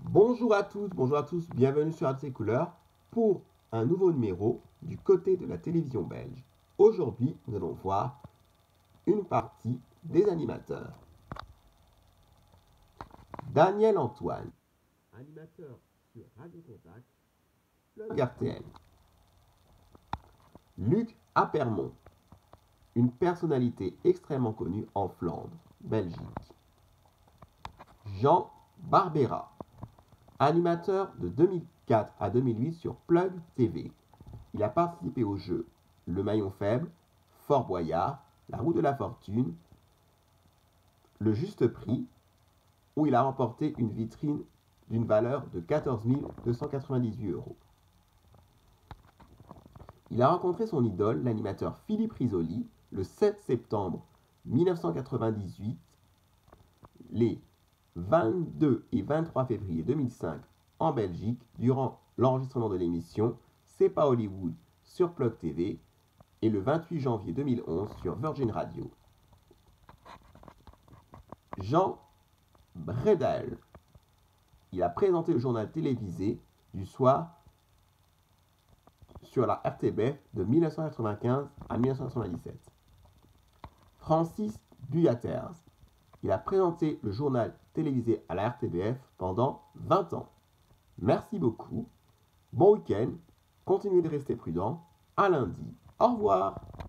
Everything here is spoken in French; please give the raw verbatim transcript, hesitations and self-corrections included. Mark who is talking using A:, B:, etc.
A: Bonjour à tous, bonjour à tous, bienvenue sur A B C Couleurs pour un nouveau numéro du côté de la télévision belge. Aujourd'hui, nous allons voir une partie des animateurs. Daniel Antoine, animateur sur Radio Contact, Plug R T L. Luc Apermont, une personnalité extrêmement connue en Flandre, Belgique. Jean Barbera, animateur de deux mille quatre à deux mille huit sur Plug T V. Il a participé aux jeux Le Maillon Faible, Fort Boyard, La Roue de la Fortune, Le Juste Prix, où il a remporté une vitrine d'une valeur de quatorze mille deux cent quatre-vingt-dix-huit euros. Il a rencontré son idole, l'animateur Philippe Risoli, le sept septembre mille neuf cent quatre-vingt-dix-huit, les vingt-deux et vingt-trois février deux mille cinq en Belgique, durant l'enregistrement de l'émission C'est pas Hollywood sur Plug T V et le vingt-huit janvier deux mille onze sur Virgin Radio. Jean Bredel, il a présenté le journal télévisé du soir sur la R T B F de mille neuf cent quatre-vingt-quinze à mille neuf cent quatre-vingt-dix-sept. Francis Buyaters, il a présenté le journal télévisé à la R T B F pendant vingt ans. Merci beaucoup, bon week-end, continuez de rester prudents, à lundi, au revoir.